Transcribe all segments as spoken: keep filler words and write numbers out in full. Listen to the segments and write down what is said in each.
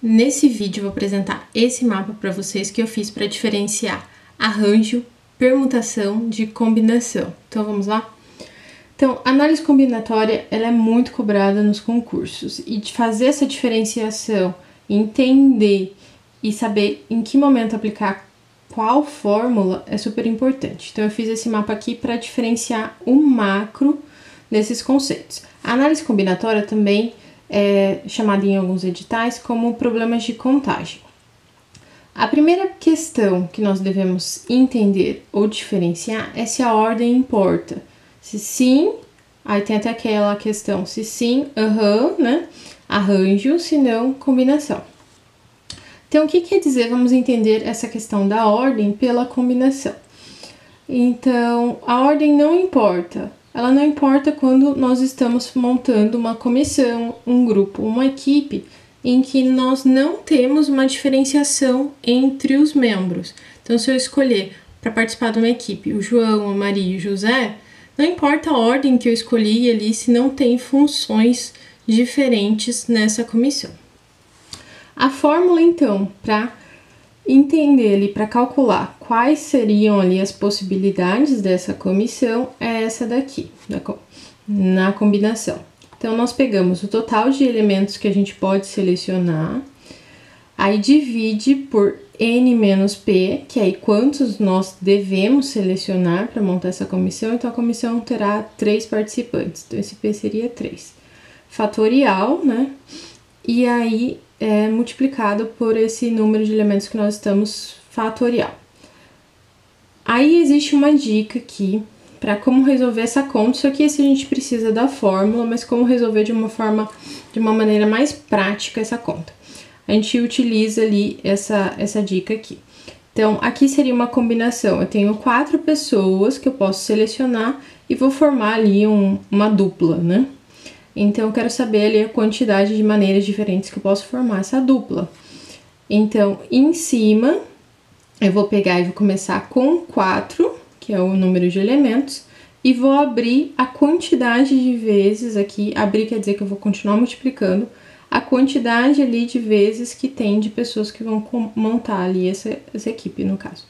Nesse vídeo eu vou apresentar esse mapa para vocês que eu fiz para diferenciar arranjo, permutação de combinação. Então vamos lá? Então, a análise combinatória ela é muito cobrada nos concursos e de fazer essa diferenciação, entender e saber em que momento aplicar qual fórmula é super importante. Então eu fiz esse mapa aqui para diferenciar o macro desses conceitos. A análise combinatória também é chamada em alguns editais como problemas de contagem. A primeira questão que nós devemos entender ou diferenciar é se a ordem importa. Se sim, aí tem até aquela questão, se sim, aham, né? Arranjo, se não, combinação. Então, o que quer dizer? Vamos entender essa questão da ordem pela combinação. Então, a ordem não importa. Ela não importa quando nós estamos montando uma comissão, um grupo, uma equipe, em que nós não temos uma diferenciação entre os membros. Então, se eu escolher para participar de uma equipe o João, a Maria e o José, não importa a ordem que eu escolhi ali se não tem funções diferentes nessa comissão. A fórmula, então, para entender ali, para calcular quais seriam ali as possibilidades dessa comissão, é essa daqui, na combinação. Então, nós pegamos o total de elementos que a gente pode selecionar, aí divide por N menos P, que é aí quantos nós devemos selecionar para montar essa comissão. Então, a comissão terá três participantes, então esse P seria três. Fatorial, né? E aí, é multiplicado por esse número de elementos que nós estamos fatorial. Aí existe uma dica aqui para como resolver essa conta. Isso aqui se a gente precisa da fórmula, mas como resolver de uma forma, de uma maneira mais prática essa conta. A gente utiliza ali essa, essa dica aqui. Então, aqui seria uma combinação. Eu tenho quatro pessoas que eu posso selecionar e vou formar ali um, uma dupla, né? Então, eu quero saber ali a quantidade de maneiras diferentes que eu posso formar essa dupla. Então, em cima, eu vou pegar e vou começar com quatro, que é o número de elementos, e vou abrir a quantidade de vezes aqui, abrir quer dizer que eu vou continuar multiplicando, a quantidade ali de vezes que tem de pessoas que vão montar ali essa, essa equipe, no caso.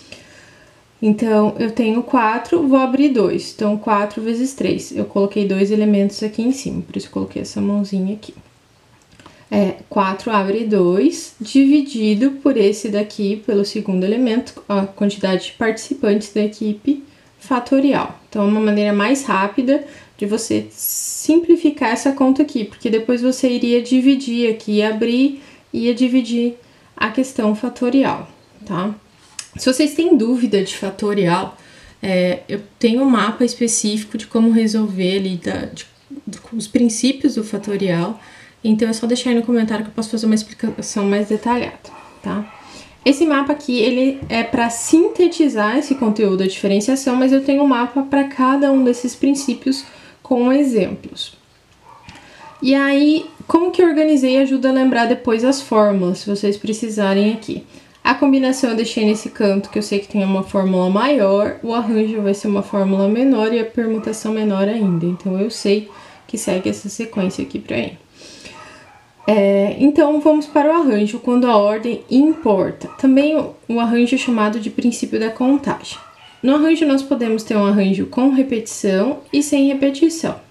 Então, eu tenho quatro, vou abrir dois. Então, quatro vezes três. Eu coloquei dois elementos aqui em cima, por isso eu coloquei essa mãozinha aqui. É, quatro abre dois, dividido por esse daqui, pelo segundo elemento, a quantidade de participantes da equipe fatorial. Então, é uma maneira mais rápida de você simplificar essa conta aqui, porque depois você iria dividir aqui, abrir, ia dividir a questão fatorial, tá? Se vocês têm dúvida de fatorial, é, eu tenho um mapa específico de como resolver ali, da, de, de, os princípios do fatorial, então é só deixar aí no comentário que eu posso fazer uma explicação mais detalhada, tá? Esse mapa aqui, ele é para sintetizar esse conteúdo da diferenciação, mas eu tenho um mapa para cada um desses princípios com exemplos. E aí, como que eu organizei ajuda a lembrar depois as fórmulas, se vocês precisarem aqui. A combinação eu deixei nesse canto, que eu sei que tem uma fórmula maior, o arranjo vai ser uma fórmula menor e a permutação menor ainda. Então, eu sei que segue essa sequência aqui para mim. É, então, vamos para o arranjo, quando a ordem importa. Também o, o arranjo é chamado de princípio da contagem. No arranjo, nós podemos ter um arranjo com repetição e sem repetição.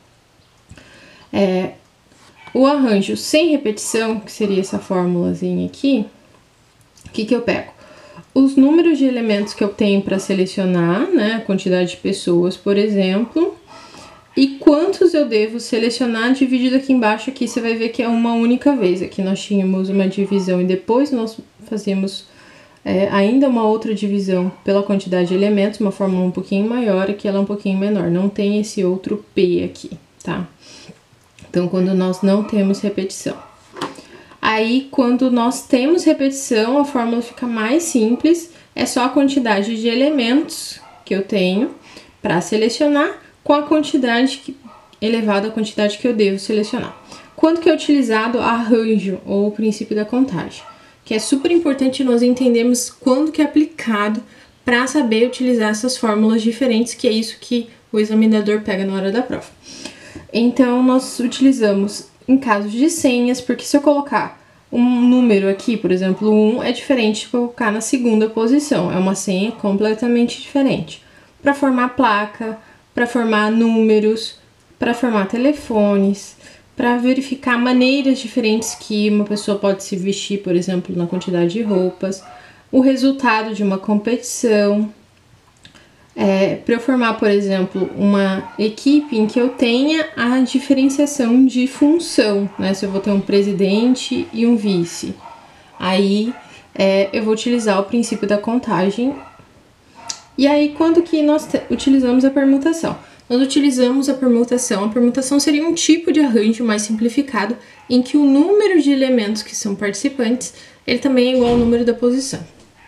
É, o arranjo sem repetição, que seria essa fórmulazinha aqui, o que que eu pego? Os números de elementos que eu tenho para selecionar, né? A quantidade de pessoas, por exemplo. E quantos eu devo selecionar, dividido aqui embaixo, aqui você vai ver que é uma única vez. Aqui nós tínhamos uma divisão e depois nós fazíamos é, ainda uma outra divisão pela quantidade de elementos, uma fórmula um pouquinho maior, aqui ela é um pouquinho menor. Não tem esse outro P aqui, tá? Então, quando nós não temos repetição. Aí, quando nós temos repetição, a fórmula fica mais simples, é só a quantidade de elementos que eu tenho para selecionar com a quantidade que, elevada à quantidade que eu devo selecionar. Quando que é utilizado arranjo, ou o princípio da contagem, que é super importante nós entendermos quando que é aplicado para saber utilizar essas fórmulas diferentes, que é isso que o examinador pega na hora da prova. Então, nós utilizamos em casos de senhas, porque se eu colocar um número aqui, por exemplo, um, é diferente de colocar na segunda posição, é uma senha completamente diferente. Para formar placa, para formar números, para formar telefones, para verificar maneiras diferentes que uma pessoa pode se vestir, por exemplo, na quantidade de roupas, o resultado de uma competição, é, para eu formar, por exemplo, uma equipe em que eu tenha a diferenciação de função, né? Se eu vou ter um presidente e um vice, aí é, eu vou utilizar o princípio da contagem. E aí, quando que nós utilizamos a permutação? Nós utilizamos a permutação. A permutação seria um tipo de arranjo mais simplificado em que o número de elementos que são participantes, ele também é igual ao número da posição.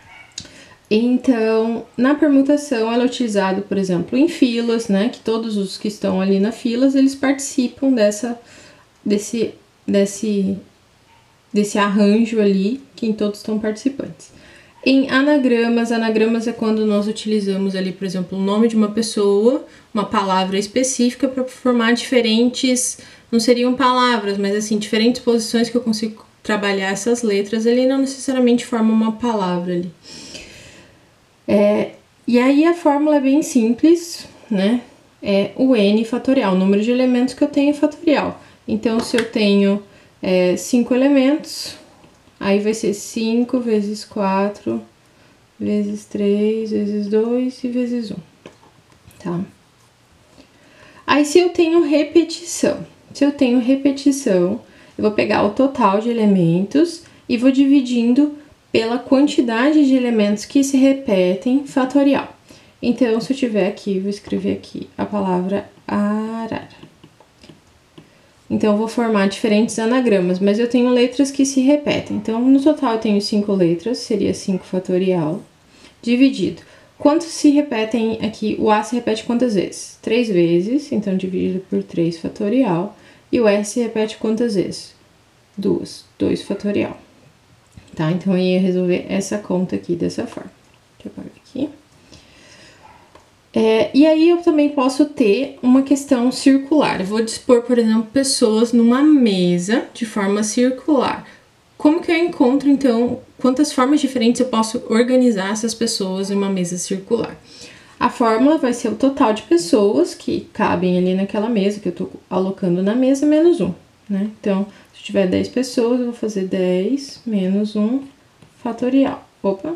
Então, na permutação, ela é utilizada, por exemplo, em filas, né? Que todos os que estão ali na filas, eles participam dessa, desse, desse, desse arranjo ali, que em todos estão participantes. Em anagramas, anagramas é quando nós utilizamos ali, por exemplo, o nome de uma pessoa, uma palavra específica para formar diferentes, não seriam palavras, mas assim, diferentes posições que eu consigo trabalhar essas letras, ele não necessariamente forma uma palavra ali. É, e aí a fórmula é bem simples, né? É o N fatorial, o número de elementos que eu tenho é fatorial. Então, se eu tenho é, cinco elementos, aí vai ser cinco vezes quatro, vezes três, vezes dois e vezes um, tá? Aí, se eu tenho repetição, se eu tenho repetição, eu vou pegar o total de elementos e vou dividindo pela quantidade de elementos que se repetem fatorial. Então, se eu tiver aqui, vou escrever aqui a palavra arara. Então, eu vou formar diferentes anagramas, mas eu tenho letras que se repetem. Então, no total, eu tenho cinco letras, seria cinco fatorial, dividido. Quantos se repetem aqui? O A se repete quantas vezes? Três vezes, então dividido por três fatorial. E o S se repete quantas vezes? Duas, dois fatorial. Tá? Então, eu ia resolver essa conta aqui dessa forma. Deixa eu apagar aqui. É, e aí, eu também posso ter uma questão circular. Eu vou dispor, por exemplo, pessoas numa mesa de forma circular. Como que eu encontro, então, quantas formas diferentes eu posso organizar essas pessoas em uma mesa circular? A fórmula vai ser o total de pessoas que cabem ali naquela mesa, que eu tô alocando na mesa, menos um, né? Então, se eu tiver dez pessoas, eu vou fazer dez menos um fatorial. Opa!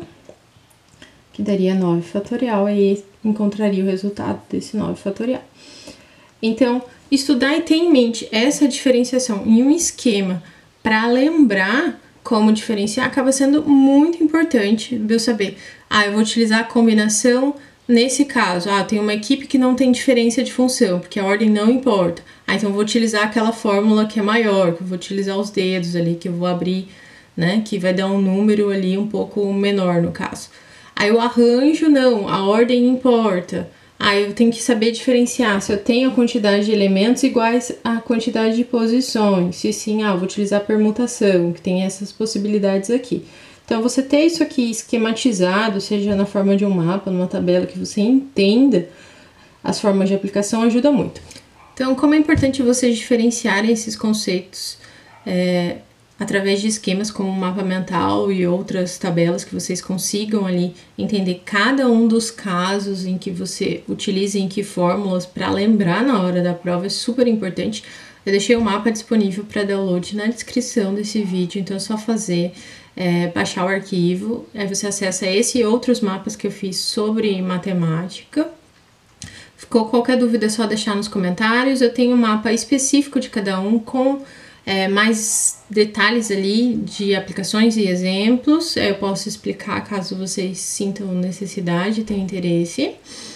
Que daria nove fatorial, aí encontraria o resultado desse nove fatorial. Então, estudar e ter em mente essa diferenciação em um esquema para lembrar como diferenciar acaba sendo muito importante de eu saber. Ah, eu vou utilizar a combinação nesse caso. Ah, tem uma equipe que não tem diferença de função, porque a ordem não importa. Ah, então eu vou utilizar aquela fórmula que é maior, que eu vou utilizar os dedos ali, que eu vou abrir, né, que vai dar um número ali um pouco menor no caso. Aí o arranjo, não, a ordem importa. Aí eu tenho que saber diferenciar se eu tenho a quantidade de elementos iguais à quantidade de posições. Se sim, ah, eu vou utilizar a permutação, que tem essas possibilidades aqui. Então, você ter isso aqui esquematizado, seja na forma de um mapa, numa tabela, que você entenda as formas de aplicação, ajuda muito. Então, como é importante vocês diferenciarem esses conceitos é, através de esquemas como o mapa mental e outras tabelas que vocês consigam ali entender cada um dos casos em que você utilize em que fórmulas para lembrar na hora da prova é super importante. Eu deixei o mapa disponível para download na descrição desse vídeo, então é só fazer, é, baixar o arquivo, aí você acessa esse e outros mapas que eu fiz sobre matemática. Ficou qualquer dúvida é só deixar nos comentários, eu tenho um mapa específico de cada um com É, mais detalhes ali de aplicações e exemplos, eu posso explicar caso vocês sintam necessidade, tenham interesse.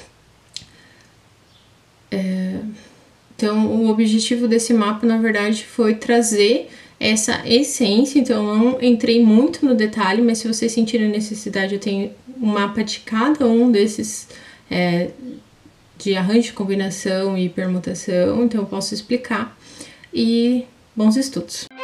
É, então, o objetivo desse mapa, na verdade, foi trazer essa essência, então eu não entrei muito no detalhe, mas se vocês sentirem necessidade, eu tenho um mapa de cada um desses, é, de arranjo, combinação e permutação, então eu posso explicar. E bons estudos!